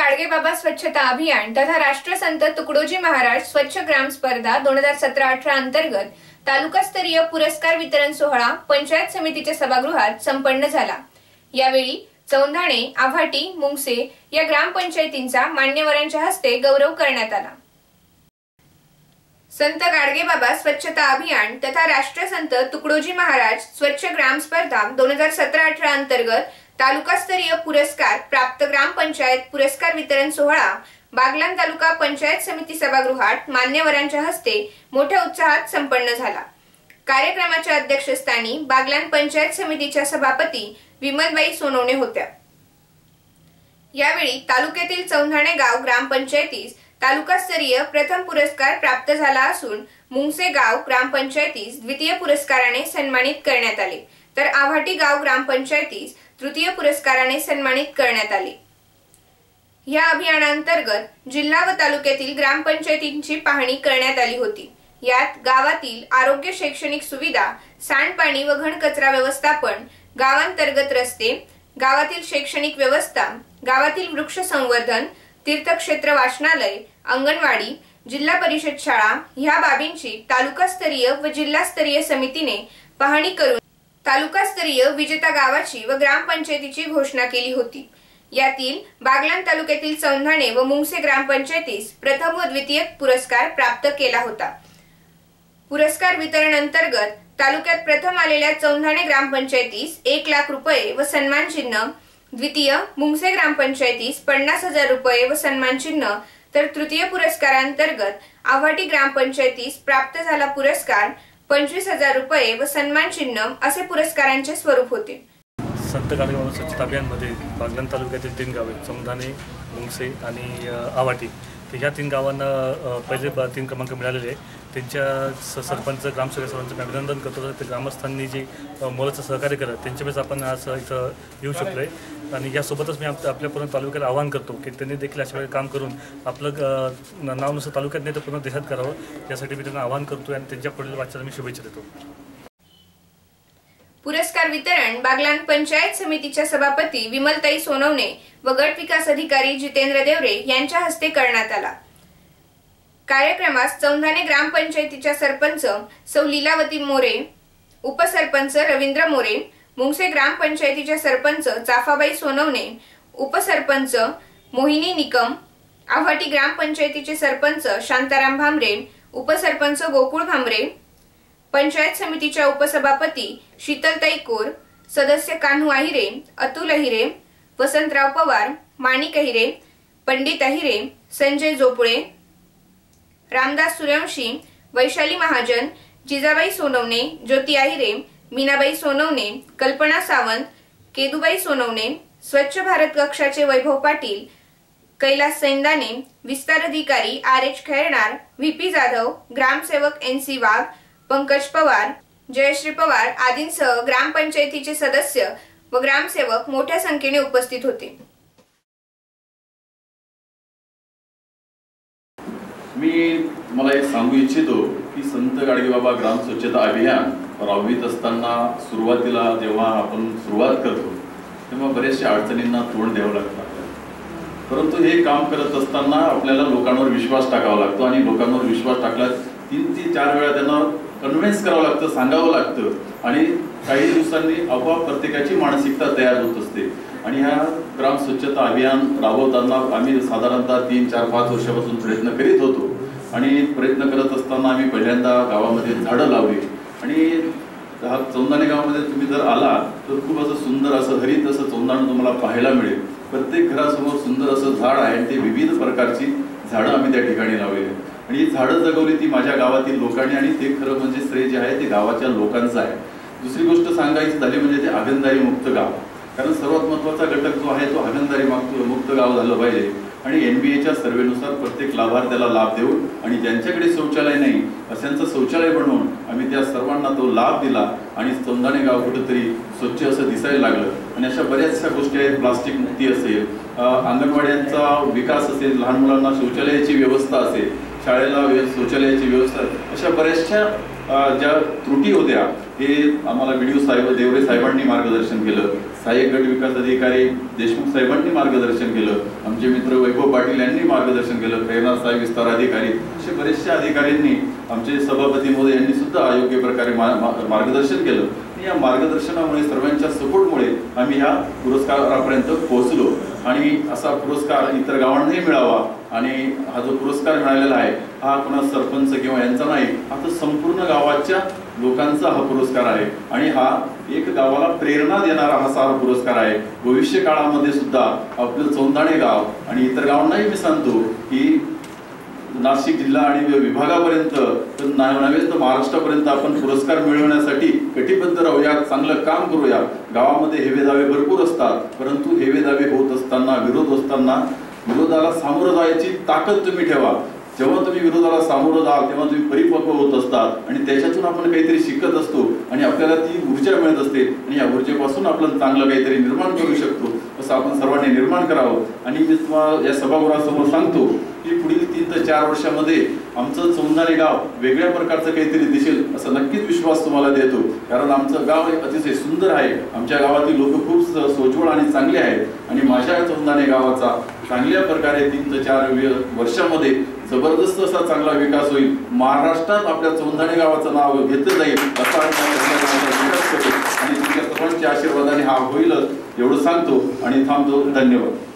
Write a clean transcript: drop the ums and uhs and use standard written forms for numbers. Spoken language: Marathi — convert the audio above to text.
गाडगेबाबा स्वच्छता अभियान तथा राष्ट्रसंत तुकडोजी महाराज स्वच्छ ग्राम स्पर्धा 2017-18 अंतर्गत तालुकास्तरीय पुरस्कार वितरण सोहळा पंचायत समितीच्या सभागृहात संपन्न झाला। यावेळी चौंधाणे, आव्हाटी, मुंगसे या ग्रामपंचायतींचा मान्यवरांच्या हस्ते गौरव करण्यात आला। संत गाडगेबाबा स्वच्छता अभियान तथा राष्ट्रसंत तुकडोजी महाराज स्वच्छ ग्राम स्पर्धा 2017-18 अंतर्गत तालुकास्तरीय पुरस्कार प्राप्त ग्रामपंचायत पुरस्कार वितरण सोहळा बागलाण तालुका पंचायत समिती सभागृहात मान्यवरांच्या हस्ते मोठ्या उत्साहात संपन्न झाला। कार्यक्रमाच्या अध्यक्षस्थानी बागलाण पंचायत समितीच्या सभापती विमलबाई सोनवणे होत्या। यावेळी तालुक्यातील चौंधाणे गाव ग्रामपंचायतीस तालुकास्तरीय प्रथम पुरस्कार प्राप्त झाला असून मुंगसे गाव ग्रामपंचायतीस द्वितीय पुरस्काराने सन्मानित करण्यात आले, तर आव्हाटी गाव ग्रामपंचायतीस तृतीय पुरस्काराने सन्मानित करण्यात आले। या अभियानांतर्गत जिल्हा व तालुक्यातील ग्रामपंचायतींची पाहणी करण्यात आली होती। यात गावातील आरोग्य, शैक्षणिक सुविधा, सांडपाणी व घनकचरा व्यवस्थापन, गावांतर्गत रस्ते, गावातील शैक्षणिक व्यवस्था, गावातील वृक्ष संवर्धन, तीर्थक्षेत्र, वाचनालय, अंगणवाडी, जिल्हा परिषद शाळा ह्या बाबींची तालुकास्तरीय व जिल्हास्तरीय समितीने पाहणी करून तालुकास्तरीय विजेता गावाची व ग्रामपंचायतीची घोषणा केली होती। यातील बागलाण तालुक्यातील चौंधाणे व मुंगसे ग्रामपंचायतीस प्रथम व द्वितीय पुरस्कार प्राप्त केला होता। पुरस्कार वितरण अंतर्गत तालुक्यात प्रथम आलेल्या चौंधाणे ग्रामपंचायतीस 1 लाख रुपये व सन्मान चिन्ह, द्वितीय मुंगसे ग्रामपंचायतीस 50,000 रुपये व सन्मान चिन्ह, तर तृतीय पुरस्कारांतर्गत आव्हाटी ग्रामपंचायतीस प्राप्त झाला पुरस्कार 25,000 रुपये व सन्मान चिन्ह असे पुरस्कारांचे स्वरूप होते। संत गाडगेबाबा स्वच्छता अभियानमध्ये बागलाण तालुक्यातील 3 गावे चौंधाणे, मुंगसे आणि आव्हाटी, तर ह्या 3 गावांना पहिले 3 क्रमांक मिळालेले आहे। त्यांच्या सरपंच, ग्रामसेवक सर्वांचं मी अभिनंदन करतो। ते ग्रामस्थांनी जे मोलाचं सहकार्य केलं त्यांच्यामुळेच आपण आज इथं येऊ शकलो आहे। आणि यासोबतच मी आपल्या पूर्ण तालुक्याला आवाहन करतो की त्यांनी देखील अशा वेळी काम करून आपलं नाव नुसतं तालुक्यात नाही तर पूर्ण देशात करावं, यासाठी मी त्यांना आवाहन करतो आणि त्यांच्या पुढील वाटचालीला मी शुभेच्छा देतो। पुरस्कार वितरण बागलाण पंचायत समितीच्या सभापती विमलताई सोनवणे व गट विकास अधिकारी जितेंद्र देवरे यांच्या हस्ते करण्यात आला। कार्यक्रमास चौंधाणे ग्रामपंचायतीच्या सरपंच सौ लीलावती मोरे, उपसरपंच रवींद्र मोरे, मुंगसे ग्रामपंचायतीच्या सरपंच चाफाबाई सोनवणे, उपसरपंच मोहिनी निकम, आव्हाटी ग्रामपंचायतीचे सरपंच शांताराम भामरे, उपसरपंच गोकुळ भामरे, पंचायत समितीच्या उपसभापती शीतलताई कोर, सदस्य कान्हू अहिरे, अतुल अहिरे, वसंतराव पवार, माणिक अहिरे, पंडित अहिरे, संजय जोपळे, रामदास सूर्यवंशी, वैशाली महाजन, जिजाबाई सोनवणे, ज्योती अहिरे, मीनाबाई सोनवणे, कल्पना सावंत, केदुबाई सोनवणे, स्वच्छ भारत कक्षाचे वैभव पाटील, कैलास सैंदाने, विस्तार अधिकारी RH खैरनार, VP जाधव, ग्रामसेवक NC वाघ, पंकज पवार, जयश्री पवार आदींसह ग्रामपंचायतीचे सदस्य व ग्रामसेवक मोठ्या संख्येने उपस्थित होते। मला एक सांगू इच्छितो की संत गाडगेबाबा ग्राम स्वच्छता अभियान राबवित असताना सुरुवातीला जेव्हा आपण सुरुवात करतो तेव्हा बरेचशा अडचणींना तोंड द्यावं लागतं, परंतु हे काम करत असताना आपल्याला लोकांवर विश्वास टाकावा लागतो आणि लोकांवर विश्वास टाकला 3 ते 4 वेळा त्यांना कन्व्हिन्स करावं लागतं, सांगावं लागतं आणि काही दिवसांनी आपोआप प्रत्येकाची मानसिकता तयार होत असते। आणि ह्या ग्राम स्वच्छता अभियान राबवताना आम्ही साधारणतः 3, 4, 5 वर्षापासून प्रयत्न करीत होतो आणि प्रयत्न करत असताना आम्ही पहिल्यांदा गावामध्ये झाडं लावली आणि चौंधाणे गावामध्ये तुम्ही जर आला तर खूप असं सुंदर असं हरित असं चौंधाण तुम्हाला पाहायला मिळेल। प्रत्येक घरासमोर सुंदर असं झाड आहे आणि ते विविध प्रकारची झाडं आम्ही त्या ठिकाणी लावलेली आहेत आणि ही झाडं जगवली ती माझ्या गावातील लोकांनी आणि ते खरं म्हणजे श्रेय जे आहे ते गावाच्या लोकांचं आहे। दुसरी गोष्ट सांगायची झाली म्हणजे ते हागणदारी मुक्त गाव, कारण सर्वात महत्त्वाचा घटक जो आहे तो हागणदारी मुक्त गाव झालं पाहिजे आणि NBAच्या सर्वेनुसार प्रत्येक लाभार्थ्याला लाभ देऊन आणि ज्यांच्याकडे शौचालय नाही अशांचं शौचालय बनवून आम्ही त्या सर्वांना तो लाभ दिला आणि चौंधाणे गाव कुठेतरी स्वच्छ असं दिसायला लागलं। आणि अशा बऱ्याचशा गोष्टी आहेत, प्लास्टिक मुक्ती असेल, अंगणवाड्यांचा विकास असेल, लहान मुलांना शौचालयाची व्यवस्था असेल, शाळेला शौचालयाची व्यवस्था, अशा बऱ्याचशा ज्या त्रुटी होत्या हे आम्हाला BDO साहेब देवरे साहेबांनी मार्गदर्शन केलं। सहाय्यक गट विकास अधिकारी देशमुख साहेबांनी मार्गदर्शन केलं, आमचे मित्र वैभव पाटील यांनी मार्गदर्शन केलं, प्रेरणा साहेब विस्तार अधिकारी, असे बरेचशा अधिकाऱ्यांनी, आमचे सभापती महोदय यांनी सुद्धा योग्य प्रकारे मार्गदर्शन केलं. या मार्गदर्शनामुळे सर्वांच्या सपोर्टमुळे आम्ही ह्या पुरस्कारापर्यंत पोहोचलो आणि असा पुरस्कार इतर गावांनाही मिळावा. आणि हा जो पुरस्कार मिळालेला आहे हा कोणा सरपंच किंवा यांचा नाही, हा तर संपूर्ण गावाच्या लोकांचा हा पुरस्कार आहे आणि हा एक गावाला प्रेरणा देणारा हा पुरस्कार आहे. भविष्य काळामध्ये सुद्धा आपलं चौंधाणे गाव आणि इतर गावांनाही मी सांगतो की नाशिक जिल्हा आणि विभागापर्यंत नव्हे तर महाराष्ट्रापर्यंत आपण पुरस्कार मिळवण्यासाठी कटिबद्ध राहूया, चांगलं काम करूया. गावामध्ये हेवेदावे भरपूर असतात, परंतु हेवेदावे होत असताना, विरोध असताना विरोधाला सामोरं जायची ताकद तुम्ही ठेवा. जेव्हा तुम्ही विरोधाला सामोरं जाल तेव्हा तुम्ही परिपक्व होत असतात आणि त्याच्यातून आपण काहीतरी शिकत असतो आणि आपल्याला ती ऊर्जा मिळत असते आणि या ऊर्जेपासून आपण चांगलं काहीतरी निर्माण करू शकतो. असं आपण सर्वांनी निर्माण करावं. आणि मी तुम्हाला या सभागृहासमोर सांगतो की पुढील 3 ते 4 वर्षामध्ये आमचं चौंधाणे गाव वेगळ्या प्रकारचं काहीतरी दिसेल असं नक्कीच विश्वास तुम्हाला देतो. कारण आमचं गाव अतिशय सुंदर आहे, आमच्या गावातील लोक खूप सोज्वळ आणि चांगले आहेत आणि माझ्या चौंधाणे गावाचा चांगल्या प्रकारे 3 ते 4 वर्षामध्ये जबरदस्त असा चांगला विकास होईल. महाराष्ट्रात आपल्या चौंधाणे गावाचं नाव घेतलं जाईल असा आणि तुमच्या सर्वांच्या आशीर्वादाने हा होईलच एवढं सांगतो आणि थांबतो. धन्यवाद.